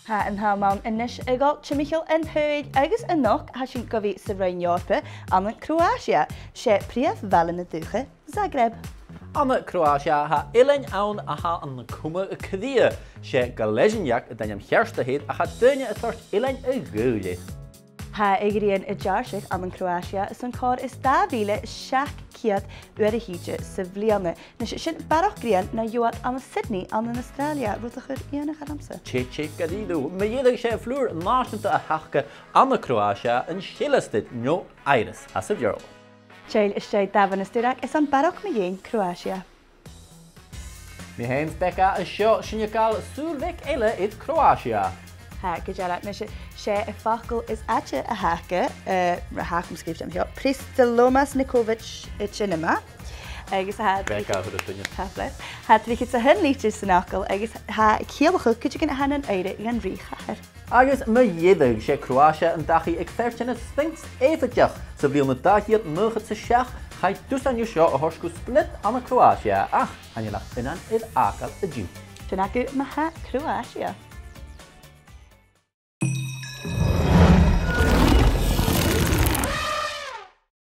Ha an haman inis gal Timcheall an-duigh agus an-duigh ha sin go bhí sa bhrain Eorpa an Croatia sé príomh bhealach an-duigh Zagreb. An Croatia ha ilein ann a ha an cuma a Cuir sé go leisinneach a daim chearsta héad a cha duine a tart ilein a gúile. Ha igríonn I dearsach an Croatia is an cór is 2007 uair a híide sa bhliana. Na sin barrachd na Joad an Sydney an Australia rud a chur íana charamsa. Che gadíú, ma dhéadh sé flúr náisiúnta a hacha an Croatia an sílastid nó airis as a bheorla. Téil is sé dahan isteach is an barrachd ma dhéon Croatia. Mi héins Bekah a seo sinne gáil súlmhic eile iad Croatia. Ha go dearach na sé Faic is aite a hacha ra hacham scríbte am seo Pristalomas Nikovic I cinema. Agus ha Bekah chud a duine. Ha bhí sa hen líte san acail agus ha céalcha go gin hanan éire I an ríchair. Agus ma dhéadh sé Croatia an dachaí ag feirtena stinks éfateach sa bhíal na dachiad nuchad sa seach chaid dus aniu seo a thurscú split an Croatia ach anilach inan iad acail a dú. Sin acu ma ha Croatia.